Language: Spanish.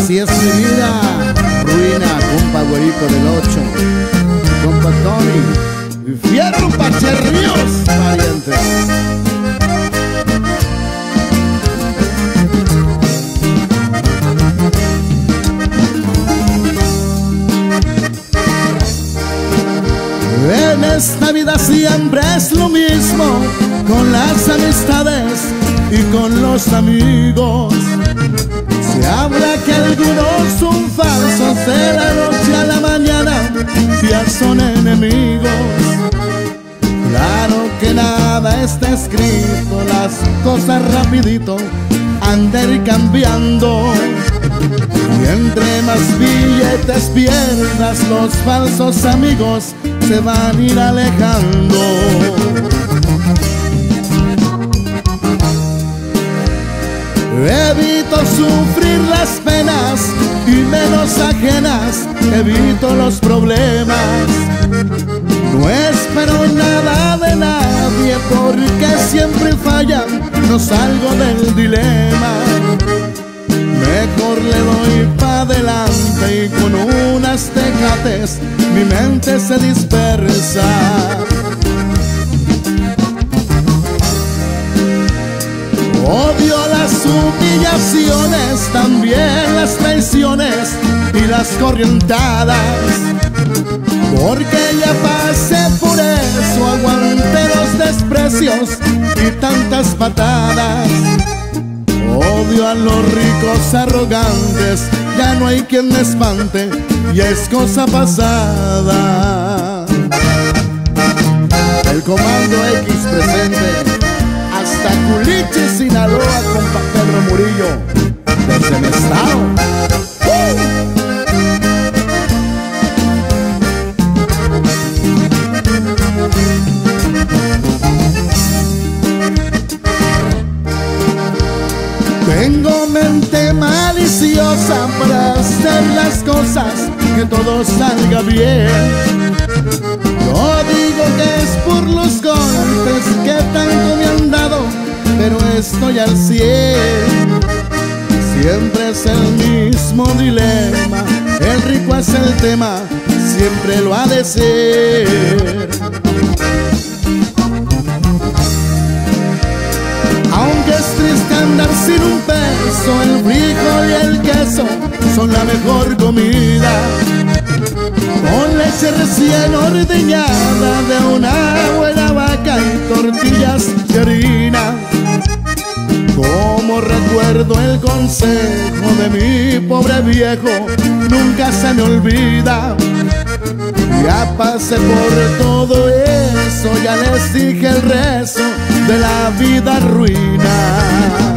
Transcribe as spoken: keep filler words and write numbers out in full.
Así es mi vida, ruina, compa güerito del ocho, compa Tony, y Fierro Pacherríos, pariente. En esta vida siempre es lo mismo, con las amistades y con los amigos. Se habla que algunos son falsos, de la noche a la mañana ya son enemigos. Claro que nada está escrito, las cosas rapidito han de ir cambiando. Y entre más billetes pierdas, los falsos amigos se van a ir alejando. Evito sufrir las penas y menos ajenas, evito los problemas. No espero nada de nadie porque siempre fallan, no salgo del dilema. Mejor le doy pa' adelante y con unas tecates mi mente se dispersa. Odio las humillaciones, también las traiciones y las corrientadas, porque ya pasé por eso, aguanté los desprecios y tantas patadas. Odio a los ricos arrogantes, ya no hay quien me espante, y es cosa pasada. El Comando X presente, hasta Culichi, Sinaloa, compa Pedro Murillo, desde mi estado. ¡Uh! Tengo mente maliciosa para hacer las cosas, que todo salga bien. Yo digo que es por los golpes que tanto me han dado, pero estoy al cien. Siempre es el mismo dilema, el rico es el tema, siempre lo ha de ser. Aunque es triste andar sin un peso, el frijol y el queso son la mejor comida. Con leche recién ordeñada de una buena vaca y tortillas de harina. Como recuerdo el consejo de mi pobre viejo, nunca se me olvida. Ya pasé por todo eso, ya les dije el rezo de la vida ruina.